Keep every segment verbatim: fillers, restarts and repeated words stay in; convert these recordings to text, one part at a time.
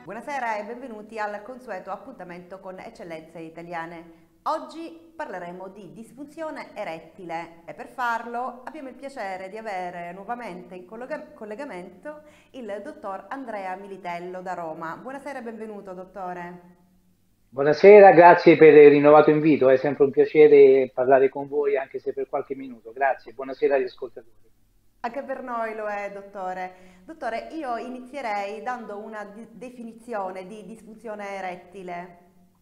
Buonasera e benvenuti al consueto appuntamento con Eccellenze Italiane. Oggi parleremo di disfunzione erettile e per farlo abbiamo il piacere di avere nuovamente in collega- collegamento il dottor Andrea Militello da Roma. Buonasera e benvenuto, dottore. Buonasera, grazie per il rinnovato invito, è sempre un piacere parlare con voi anche se per qualche minuto. Grazie, buonasera agli ascoltatori. Anche per noi lo è, dottore. Dottore, io inizierei dando una di- definizione di disfunzione erettile.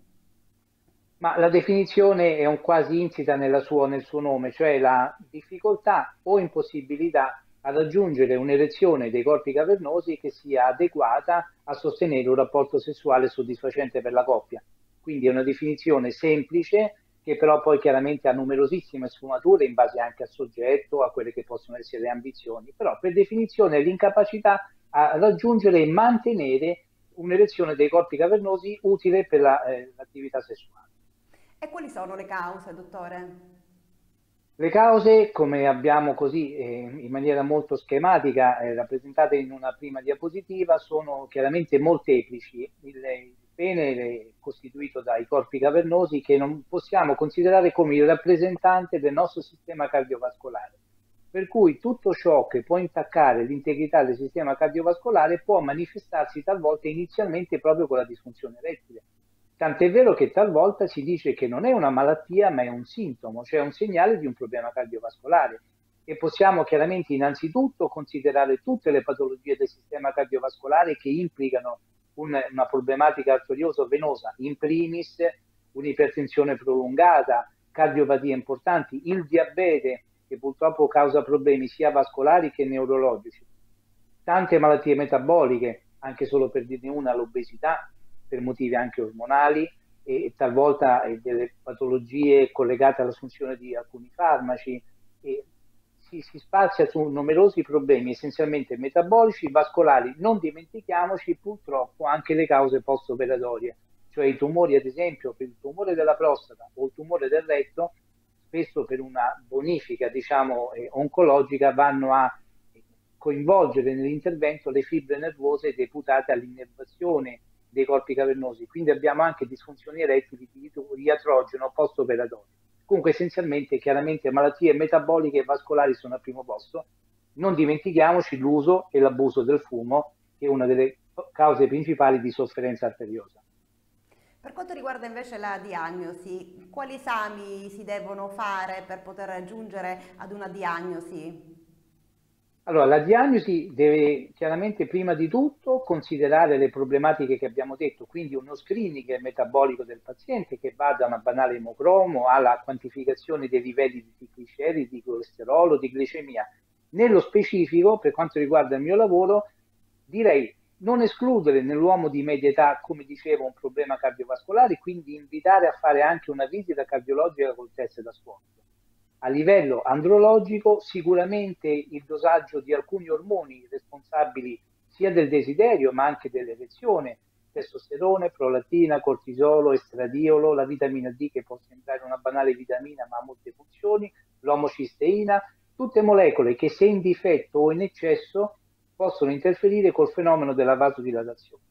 Ma la definizione è un quasi insita nella sua- nel suo nome, cioè la difficoltà o impossibilità a raggiungere un'erezione dei corpi cavernosi che sia adeguata a sostenere un rapporto sessuale soddisfacente per la coppia. Quindi è una definizione semplice che però poi chiaramente ha numerosissime sfumature in base anche al soggetto, a quelle che possono essere le ambizioni, però per definizione è l'incapacità a raggiungere e mantenere un'erezione dei corpi cavernosi utile per la, eh, l'attività sessuale. E quali sono le cause, dottore? Le cause, come abbiamo così eh, in maniera molto schematica eh, rappresentate in una prima diapositiva, sono chiaramente molteplici. Il, il pene è costituito dai corpi cavernosi che non possiamo considerare come il rappresentante del nostro sistema cardiovascolare. Per cui tutto ciò che può intaccare l'integrità del sistema cardiovascolare può manifestarsi talvolta inizialmente proprio con la disfunzione erettile. Tant'è vero che talvolta si dice che non è una malattia, ma è un sintomo, cioè un segnale di un problema cardiovascolare. E possiamo chiaramente innanzitutto considerare tutte le patologie del sistema cardiovascolare che implicano un, una problematica arterioso-venosa, in primis un'ipertensione prolungata, cardiopatie importanti, il diabete che purtroppo causa problemi sia vascolari che neurologici, tante malattie metaboliche, anche solo per dirne una, l'obesità, per motivi anche ormonali e talvolta eh, delle patologie collegate all'assunzione di alcuni farmaci. E si, si spazia su numerosi problemi, essenzialmente metabolici, vascolari. Non dimentichiamoci purtroppo anche le cause post-operatorie, cioè i tumori, ad esempio, per il tumore della prostata o il tumore del retto, spesso per una bonifica, diciamo, eh, oncologica, vanno a coinvolgere nell'intervento le fibre nervose deputate all'innervazione dei corpi cavernosi. Quindi abbiamo anche disfunzioni erettili di iatrogeno post-operatorio. Comunque essenzialmente, chiaramente, malattie metaboliche e vascolari sono al primo posto. Non dimentichiamoci l'uso e l'abuso del fumo, che è una delle cause principali di sofferenza arteriosa. Per quanto riguarda invece la diagnosi, quali esami si devono fare per poter giungere ad una diagnosi? Allora, la diagnosi deve chiaramente prima di tutto considerare le problematiche che abbiamo detto, quindi uno screening metabolico del paziente che va da una banale emocromo alla quantificazione dei livelli di trigliceri, di colesterolo, di glicemia. Nello specifico, per quanto riguarda il mio lavoro, direi non escludere nell'uomo di media età, come dicevo, un problema cardiovascolare, quindi invitare a fare anche una visita cardiologica col test da squadra. A livello andrologico, sicuramente il dosaggio di alcuni ormoni responsabili sia del desiderio ma anche dell'erezione, testosterone, prolattina, cortisolo, estradiolo, la vitamina D che può sembrare una banale vitamina ma ha molte funzioni, l'omocisteina, tutte molecole che se in difetto o in eccesso possono interferire col fenomeno della vasodilatazione.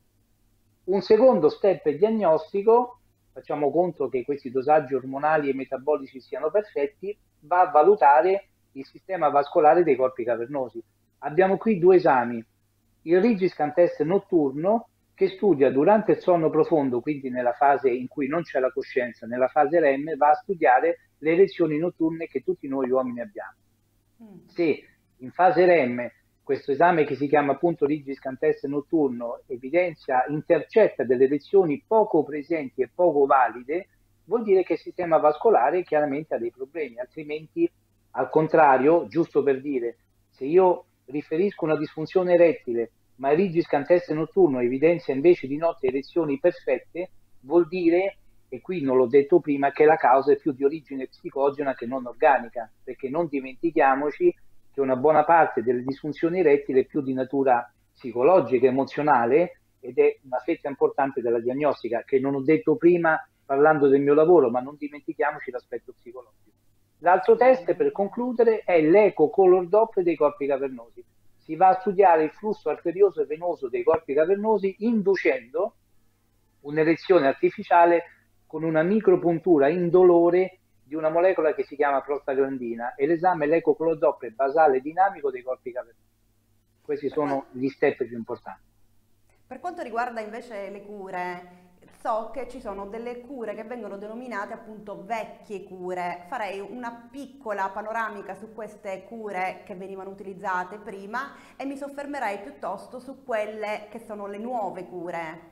Un secondo step diagnostico, facciamo conto che questi dosaggi ormonali e metabolici siano perfetti, va a valutare il sistema vascolare dei corpi cavernosi. Abbiamo qui due esami, il Rigiscan test notturno che studia durante il sonno profondo, quindi nella fase in cui non c'è la coscienza, nella fase REM, va a studiare le erezioni notturne che tutti noi uomini abbiamo. Mm. Se in fase REM questo esame che si chiama appunto Rigiscan test notturno evidenzia, intercetta delle lezioni poco presenti e poco valide, vuol dire che il sistema vascolare chiaramente ha dei problemi, altrimenti al contrario, giusto per dire, se io riferisco una disfunzione erettile, ma il Rigiscan test notturno evidenzia invece di notte erezioni perfette, vuol dire, e qui non l'ho detto prima, che la causa è più di origine psicogena che non organica, perché non dimentichiamoci che una buona parte delle disfunzioni erettili è più di natura psicologica, emozionale ed è una fetta importante della diagnostica, che non ho detto prima parlando del mio lavoro, ma non dimentichiamoci l'aspetto psicologico. L'altro test, per Assolutamente. concludere, è l'eco color Doppler dei corpi cavernosi. si va a studiare il flusso arterioso e venoso dei corpi cavernosi inducendo un'erezione artificiale con una micropuntura indolore di una molecola che si chiama prostaglandina e l'esame è l'ecoclodoppler basale dinamico dei corpi cavernosi. Questi Per, qua- sono gli step più importanti. per quanto riguarda invece le cure, so che ci sono delle cure che vengono denominate appunto vecchie cure. Farei una piccola panoramica su queste cure che venivano utilizzate prima e mi soffermerei piuttosto su quelle che sono le nuove cure.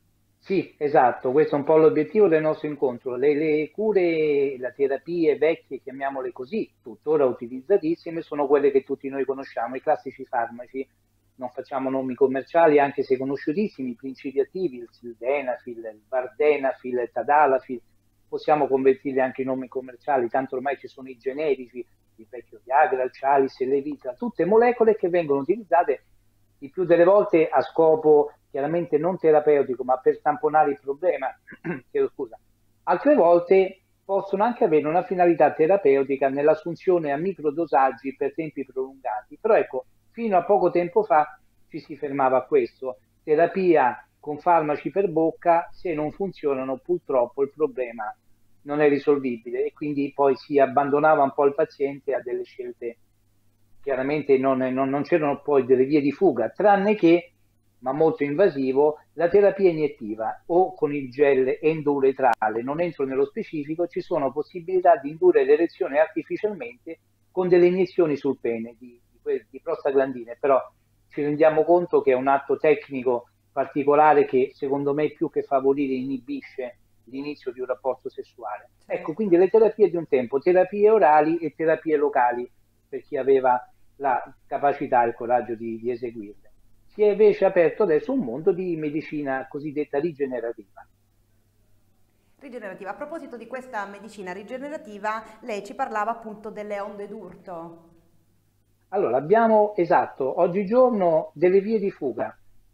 Sì, esatto, questo è un po' l'obiettivo del nostro incontro. Le, le cure, le terapie vecchie, chiamiamole così, tuttora utilizzatissime, sono quelle che tutti noi conosciamo, i classici farmaci. Non facciamo nomi commerciali, anche se conosciutissimi, i principi attivi, il sildenafil, il vardenafil, il tadalafil, possiamo convertirli anche in nomi commerciali, tanto ormai ci sono i generici, il vecchio Viagra, il Cialis, il Levitra, tutte molecole che vengono utilizzate il più delle volte a scopo chiaramente non terapeutico, ma per tamponare il problema, chiedo scusa. Altre volte possono anche avere una finalità terapeutica nell'assunzione a microdosaggi per tempi prolungati, però ecco, fino a poco tempo fa ci si fermava a questo. Terapia con farmaci per bocca, se non funzionano purtroppo il problema non è risolvibile e quindi poi si abbandonava un po' il paziente a delle scelte. Chiaramente non, non, non c'erano poi delle vie di fuga, tranne che, ma molto invasivo, la terapia iniettiva o con il gel endouretrale. Non entro nello specifico, ci sono possibilità di indurre l'erezione artificialmente con delle iniezioni sul pene di, di, di prostaglandine, però ci rendiamo conto che è un atto tecnico particolare che secondo me più che favorire inibisce l'inizio di un rapporto sessuale. Ecco, Certo. quindi le terapie di un tempo, terapie orali e terapie locali per chi aveva la capacità e il coraggio di, di eseguirle. Si è invece aperto adesso un mondo di medicina cosiddetta rigenerativa. Rigenerativa. A proposito di questa medicina rigenerativa, lei ci parlava appunto delle onde d'urto. Allora, abbiamo, esatto, oggigiorno delle vie di fuga.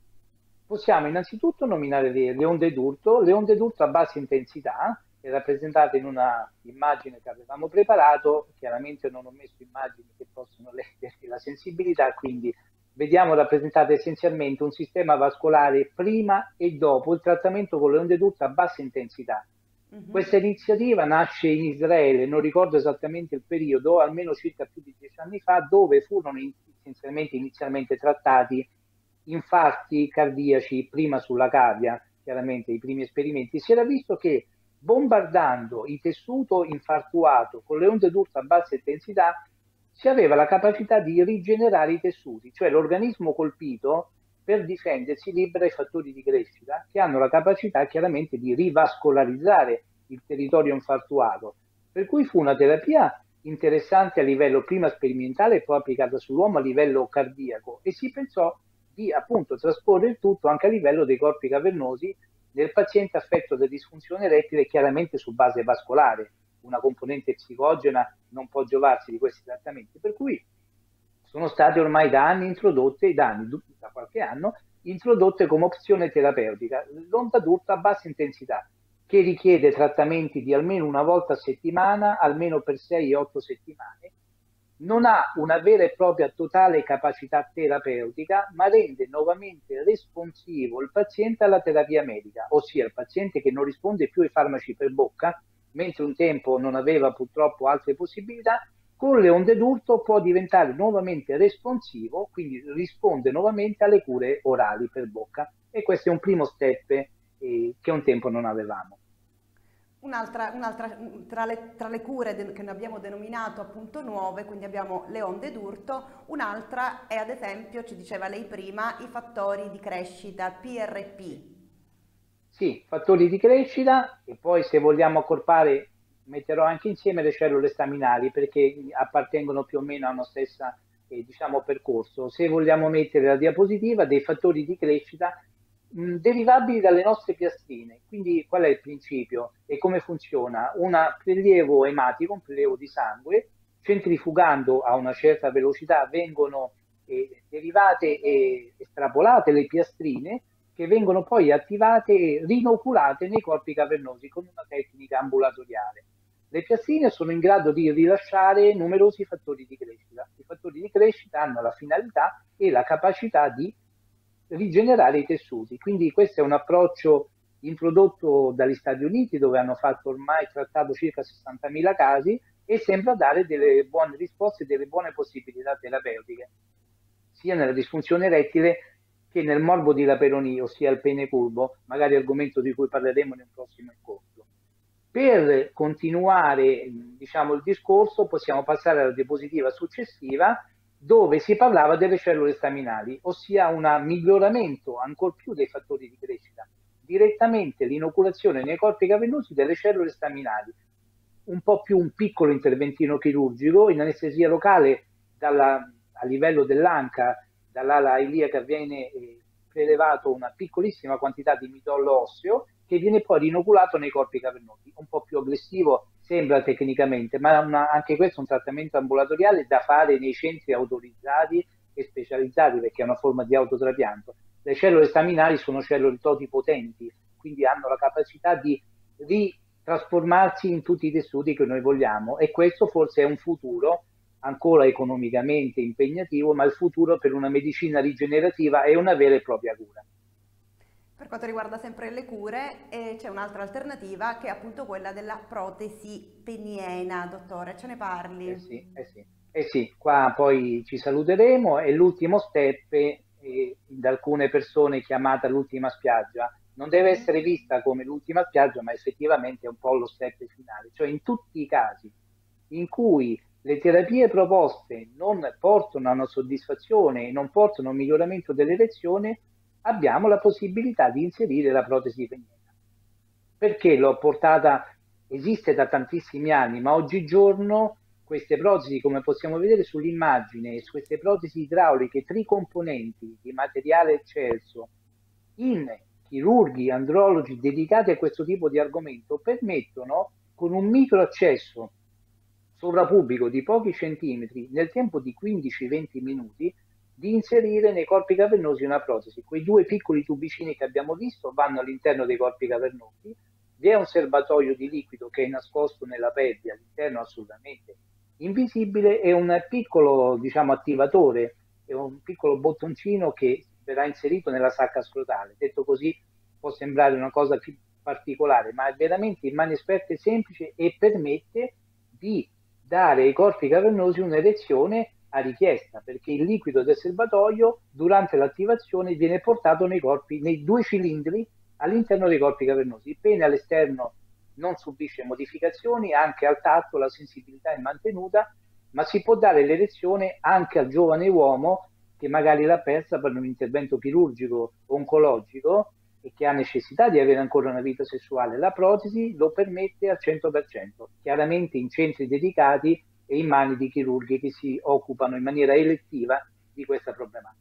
Possiamo innanzitutto nominare le, le onde d'urto, le onde d'urto a bassa intensità, rappresentate in una immagine che avevamo preparato. Chiaramente non ho messo immagini che possono leggersi la sensibilità, quindi vediamo rappresentate essenzialmente un sistema vascolare prima e dopo il trattamento con le onde d'urto a bassa intensità. Mhm. Questa iniziativa nasce in Israele, non ricordo esattamente il periodo, almeno circa più di dieci anni fa, dove furono essenzialmente inizialmente trattati infarti cardiaci, prima sulla cavia, chiaramente i primi esperimenti. Si era visto che bombardando il tessuto infartuato con le onde d'urto a bassa intensità si aveva la capacità di rigenerare i tessuti, cioè l'organismo colpito per difendersi libera i fattori di crescita che hanno la capacità chiaramente di rivascolarizzare il territorio infartuato. Per cui fu una terapia interessante a livello prima sperimentale e poi applicata sull'uomo a livello cardiaco e si pensò di appunto trasporre il tutto anche a livello dei corpi cavernosi nel paziente affetto da disfunzione erettile chiaramente su base vascolare. Una componente psicogena non può giovarsi di questi trattamenti, per cui sono state ormai da anni introdotte, da, anni, da qualche anno, introdotte come opzione terapeutica, l'onda d'urto a bassa intensità, che richiede trattamenti di almeno una volta a settimana, almeno per sei otto settimane, non ha una vera e propria totale capacità terapeutica, ma rende nuovamente responsivo il paziente alla terapia medica, ossia il paziente che non risponde più ai farmaci per bocca, mentre un tempo non aveva purtroppo altre possibilità, con le onde d'urto può diventare nuovamente responsivo, quindi risponde nuovamente alle cure orali per bocca. E questo è un primo step eh, che un tempo non avevamo. Un'altra, un'altra tra, le, tra le cure de- che noi abbiamo denominato appunto nuove, quindi abbiamo le onde d'urto, un'altra è ad esempio, ci diceva lei prima, i fattori di crescita, P R P. Sì, fattori di crescita e poi se vogliamo accorpare metterò anche insieme le cellule staminali perché appartengono più o meno a uno stesso eh, diciamo, percorso. Se vogliamo mettere la diapositiva dei fattori di crescita mh, derivabili dalle nostre piastrine. Quindi qual è il principio e come funziona? Un prelievo ematico, un prelievo di sangue, centrifugando a una certa velocità vengono eh, derivate e estrapolate le piastrine che vengono poi attivate e rinoculate nei corpi cavernosi con una tecnica ambulatoriale. Le piastrine sono in grado di rilasciare numerosi fattori di crescita. I fattori di crescita hanno la finalità e la capacità di rigenerare i tessuti. Quindi questo è un approccio introdotto dagli Stati Uniti, dove hanno fatto ormai trattato circa sessantamila casi e sembra dare delle buone risposte e delle buone possibilità terapeutiche, sia nella disfunzione erettile che nel morbo di Laperoni, ossia il pene curvo, magari argomento di cui parleremo nel prossimo incontro. Per continuare, diciamo, il discorso, possiamo passare alla diapositiva successiva, dove si parlava delle cellule staminali, ossia un miglioramento ancor più dei fattori di crescita, direttamente l'inoculazione nei corpi cavernosi delle cellule staminali, un po' più un piccolo interventino chirurgico in anestesia locale dalla, a livello dell'anca, dall'ala iliaca viene eh, prelevato una piccolissima quantità di midollo osseo che viene poi rinoculato nei corpi cavernosi, un po' più aggressivo sembra tecnicamente, ma una, anche questo è un trattamento ambulatoriale da fare nei centri autorizzati e specializzati, perché è una forma di autotrapianto. Le cellule staminali sono cellule totipotenti, quindi hanno la capacità di ritrasformarsi in tutti i tessuti che noi vogliamo, e questo forse è un futuro ancora economicamente impegnativo, ma il futuro per una medicina rigenerativa è una vera e propria cura. Per quanto riguarda sempre le cure, eh, c'è un'altra alternativa che è appunto quella della protesi peniena, dottore, ce ne parli? Eh sì, eh sì, eh sì, qua poi ci saluteremo e l'ultimo step, eh, da alcune persone chiamata l'ultima spiaggia, non deve Mhm. essere vista come l'ultima spiaggia, ma effettivamente è un po' lo step finale, cioè in tutti i casi in cui le terapie proposte non portano a una soddisfazione e non portano a un miglioramento dell'erezione, abbiamo la possibilità di inserire la protesi peniana. Perché l'ho portata, esiste da tantissimi anni, ma oggigiorno queste protesi, come possiamo vedere sull'immagine, queste protesi idrauliche tricomponenti di materiale eccelso in chirurghi, andrologi dedicati a questo tipo di argomento, permettono con un micro accesso sovrapubblico di pochi centimetri nel tempo di quindici venti minuti di inserire nei corpi cavernosi una protesi. Quei due piccoli tubicini che abbiamo visto vanno all'interno dei corpi cavernosi, vi è un serbatoio di liquido che è nascosto nella pelle, all'interno assolutamente invisibile, e un piccolo, diciamo, attivatore, è un piccolo bottoncino che verrà inserito nella sacca scrotale. Detto così può sembrare una cosa più particolare, ma è veramente in mani esperte e semplice e permette di dare ai corpi cavernosi un'erezione a richiesta, perché il liquido del serbatoio durante l'attivazione viene portato nei corpi, nei due cilindri all'interno dei corpi cavernosi. Il pene all'esterno non subisce modificazioni, anche al tatto la sensibilità è mantenuta, ma si può dare l'erezione anche al giovane uomo che magari l'ha persa per un intervento chirurgico o oncologico e che ha necessità di avere ancora una vita sessuale. La protesi lo permette al cento per cento, chiaramente in centri dedicati e in mani di chirurghi che si occupano in maniera elettiva di questa problematica.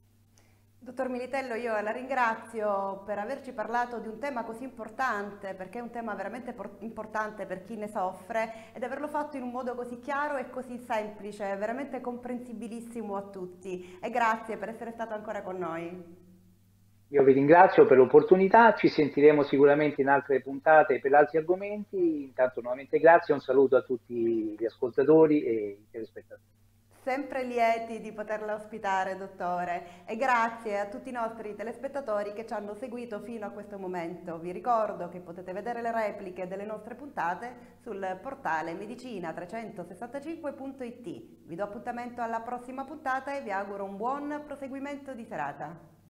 Dottor Militello, io la ringrazio per averci parlato di un tema così importante, perché è un tema veramente por- importante per chi ne soffre, ed averlo fatto in un modo così chiaro e così semplice, veramente comprensibilissimo a tutti. E grazie per essere stato ancora con noi. Io vi ringrazio per l'opportunità, ci sentiremo sicuramente in altre puntate per altri argomenti. Intanto nuovamente grazie, un saluto a tutti gli ascoltatori e i telespettatori. Sempre lieti di poterla ospitare, dottore, e grazie a tutti i nostri telespettatori che ci hanno seguito fino a questo momento. Vi ricordo che potete vedere le repliche delle nostre puntate sul portale medicina trecentosessantacinque punto it. Vi do appuntamento alla prossima puntata e vi auguro un buon proseguimento di serata.